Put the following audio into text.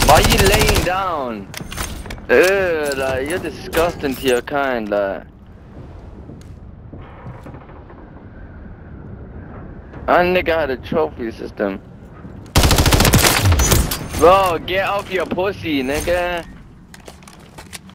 Why are you laying down? Like, you're disgusting to your kind, like. And nigga had a trophy system. Bro, get off your pussy, nigga.